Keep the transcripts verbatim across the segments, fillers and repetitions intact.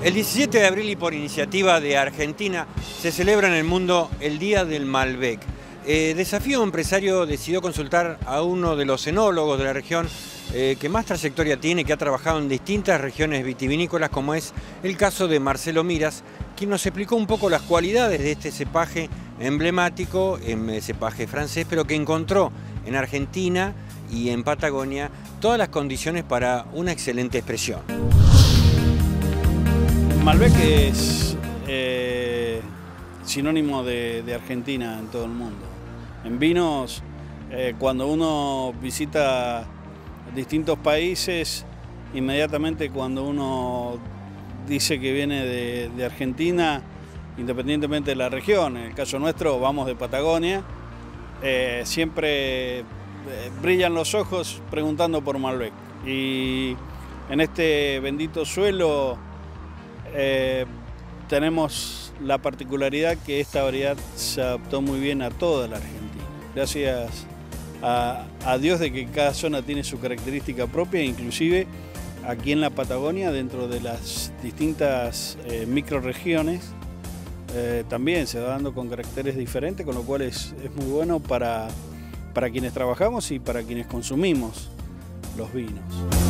El diecisiete de abril y por iniciativa de Argentina se celebra en el mundo el Día del Malbec. Eh, Desafío Empresario decidió consultar a uno de los enólogos de la región eh, que más trayectoria tiene, que ha trabajado en distintas regiones vitivinícolas, como es el caso de Marcelo Miras, quien nos explicó un poco las cualidades de este cepaje emblemático, en cepaje francés, pero que encontró en Argentina y en Patagonia todas las condiciones para una excelente expresión. Malbec es eh, sinónimo de, de Argentina en todo el mundo. En vinos, eh, cuando uno visita distintos países, inmediatamente cuando uno dice que viene de, de Argentina, independientemente de la región, en el caso nuestro vamos de Patagonia, eh, siempre eh, brillan los ojos preguntando por Malbec. Y en este bendito suelo Eh, tenemos la particularidad que esta variedad se adaptó muy bien a toda la Argentina. Gracias a, a Dios de que cada zona tiene su característica propia, inclusive aquí en la Patagonia, dentro de las distintas eh, microrregiones, eh, también se va dando con caracteres diferentes, con lo cual es, es muy bueno para, para quienes trabajamos y para quienes consumimos los vinos.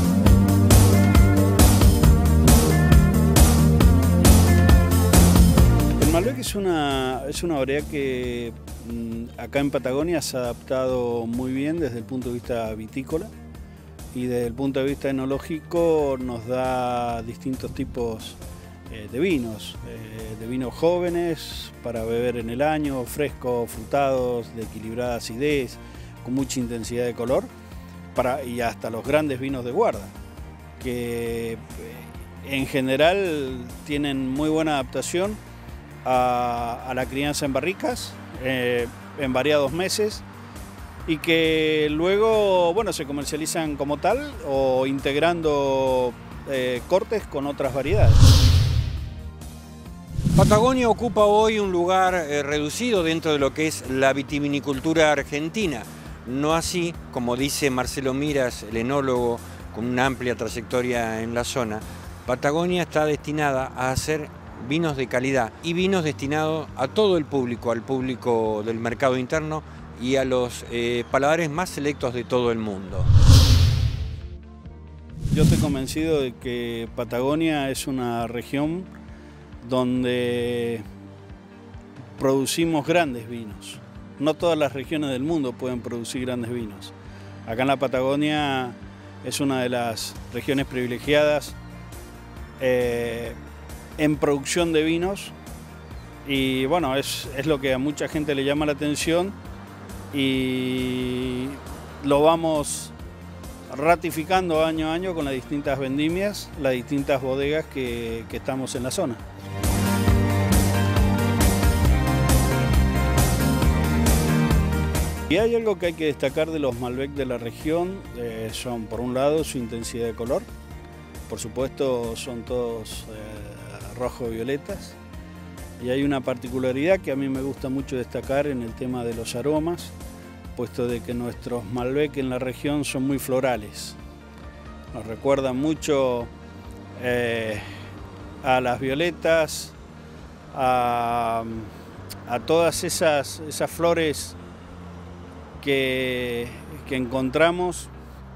El Malbec es una, es una variedad que acá en Patagonia se ha adaptado muy bien desde el punto de vista vitícola y desde el punto de vista enológico nos da distintos tipos eh, de vinos, eh, de vinos jóvenes para beber en el año, frescos, frutados, de equilibrada acidez, con mucha intensidad de color, para, y hasta los grandes vinos de guarda, que en general tienen muy buena adaptación A, a la crianza en barricas, eh, en variados meses, y que luego bueno, se comercializan como tal o integrando eh, cortes con otras variedades. Patagonia ocupa hoy un lugar eh, reducido dentro de lo que es la vitivinicultura argentina, no así, como dice Marcelo Miras, el enólogo con una amplia trayectoria en la zona. Patagonia está destinada a hacer vinos de calidad y vinos destinados a todo el público, al público del mercado interno y a los eh, paladares más selectos de todo el mundo. Yo estoy convencido de que Patagonia es una región donde producimos grandes vinos. No todas las regiones del mundo pueden producir grandes vinos. Acá en la Patagonia es una de las regiones privilegiadas eh, en producción de vinos y bueno, es, es lo que a mucha gente le llama la atención y lo vamos ratificando año a año con las distintas vendimias, las distintas bodegas que, que estamos en la zona. Y hay algo que hay que destacar de los Malbec de la región, eh, son por un lado su intensidad de color, por supuesto son todos eh, rojo-violetas, y hay una particularidad que a mí me gusta mucho destacar en el tema de los aromas, puesto de que nuestros Malbec en la región son muy florales. Nos recuerdan mucho eh, a las violetas, a, a todas esas, esas flores que, que encontramos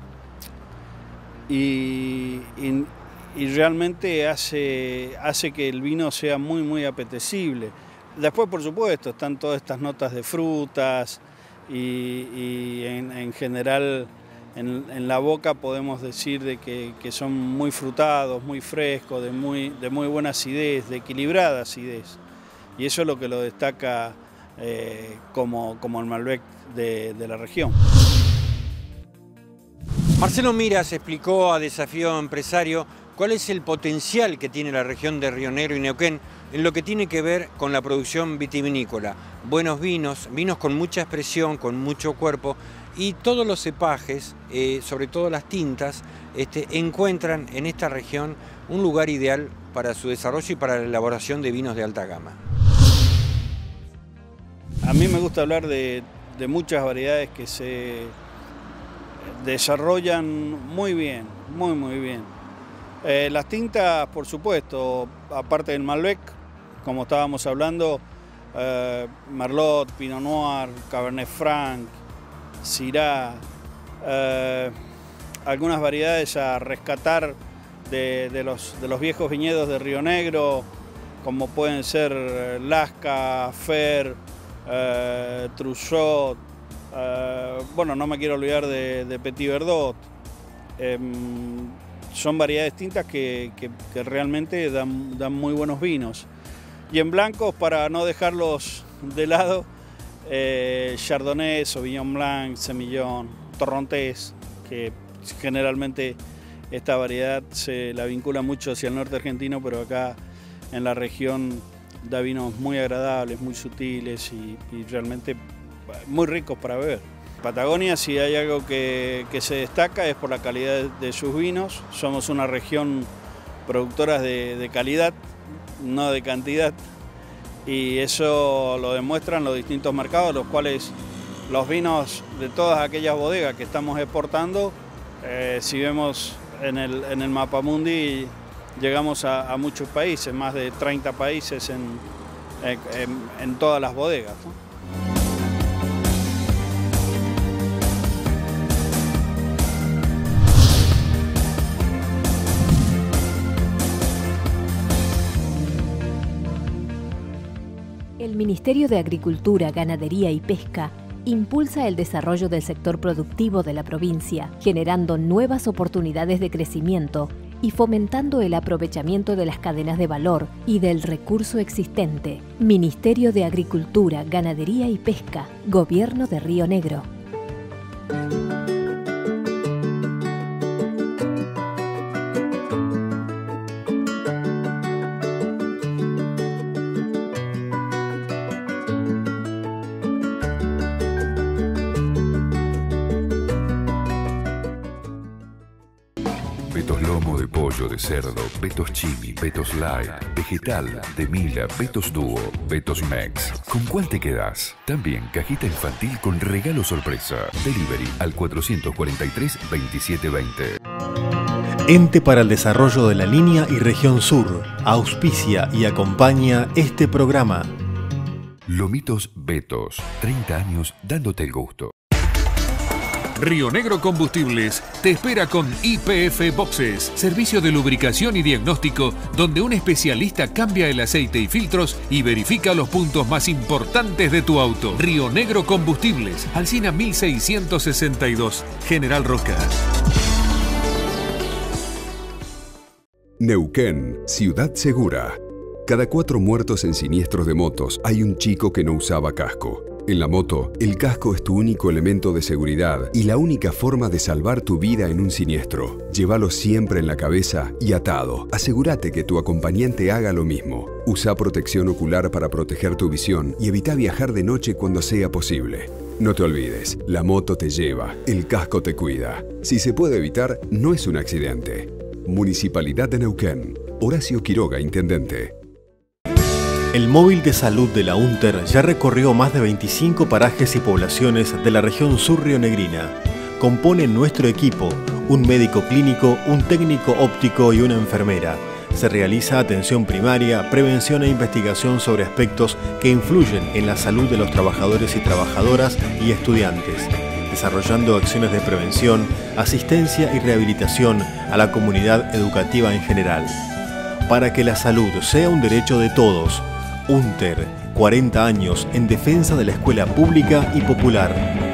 y, y y realmente hace, hace que el vino sea muy muy apetecible. Después, por supuesto, están todas estas notas de frutas y, y en, en general en, en la boca podemos decir de que, que son muy frutados, muy frescos, de muy, de muy buena acidez, de equilibrada acidez. Y eso es lo que lo destaca eh, como, como el Malbec de, de la región. Marcelo Miras explicó a Desafío Empresario cuál es el potencial que tiene la región de Río Negro y Neuquén en lo que tiene que ver con la producción vitivinícola. Buenos vinos, vinos con mucha expresión, con mucho cuerpo, y todos los cepajes, eh, sobre todo las tintas, este, encuentran en esta región un lugar ideal para su desarrollo y para la elaboración de vinos de alta gama. A mí me gusta hablar de, de muchas variedades que se desarrollan muy bien, muy muy bien. Eh, las tintas, por supuesto, aparte del Malbec, como estábamos hablando, eh, Merlot, Pinot Noir, Cabernet Franc, Syrah, eh, algunas variedades a rescatar de, de, los, de los viejos viñedos de Río Negro, como pueden ser Lasca, Fer, eh, Truchot, eh, bueno, no me quiero olvidar de, de Petit Verdot. Eh, son variedades tintas que, que, que realmente dan, dan muy buenos vinos. Y en blancos, para no dejarlos de lado, eh, Chardonnay, Sauvignon Blanc, Semillon, Torrontés, que generalmente esta variedad se la vincula mucho hacia el norte argentino, pero acá en la región da vinos muy agradables, muy sutiles y, y realmente muy ricos para beber. Patagonia, si hay algo que, que se destaca, es por la calidad de sus vinos. Somos una región productora de, de calidad, no de cantidad, y eso lo demuestran los distintos mercados, los cuales los vinos de todas aquellas bodegas que estamos exportando, eh, si vemos en el, en el Mapamundi, llegamos a, a muchos países, más de treinta países en, en, en todas las bodegas, ¿no? El Ministerio de Agricultura, Ganadería y Pesca impulsa el desarrollo del sector productivo de la provincia, generando nuevas oportunidades de crecimiento y fomentando el aprovechamiento de las cadenas de valor y del recurso existente. Ministerio de Agricultura, Ganadería y Pesca, Gobierno de Río Negro. Betos lomo de pollo, de cerdo, Betos chimi, Betos light, vegetal, de mila, Betos dúo, Betos mex. ¿Con cuál te quedás? También cajita infantil con regalo sorpresa. Delivery al cuatrocientos cuarenta y tres, veintisiete veinte. Ente para el Desarrollo de la Línea y Región Sur auspicia y acompaña este programa. Lomitos Betos, treinta años dándote el gusto. Río Negro Combustibles te espera con I P F Boxes, servicio de lubricación y diagnóstico, donde un especialista cambia el aceite y filtros y verifica los puntos más importantes de tu auto. Río Negro Combustibles, Alsina mil seiscientos sesenta y dos, General Roca. Neuquén, ciudad segura. Cada cuatro muertos en siniestros de motos hay un chico que no usaba casco. En la moto, el casco es tu único elemento de seguridad y la única forma de salvar tu vida en un siniestro. Llévalo siempre en la cabeza y atado. Asegúrate que tu acompañante haga lo mismo. Usa protección ocular para proteger tu visión y evita viajar de noche cuando sea posible. No te olvides, la moto te lleva, el casco te cuida. Si se puede evitar, no es un accidente. Municipalidad de Neuquén. Horacio Quiroga, Intendente. El móvil de salud de la UNTER ya recorrió más de veinticinco parajes y poblaciones de la región sur rionegrina. Compone nuestro equipo un médico clínico, un técnico óptico y una enfermera. Se realiza atención primaria, prevención e investigación sobre aspectos que influyen en la salud de los trabajadores y trabajadoras y estudiantes, desarrollando acciones de prevención, asistencia y rehabilitación a la comunidad educativa en general. Para que la salud sea un derecho de todos, UNTER, cuarenta años en defensa de la escuela pública y popular.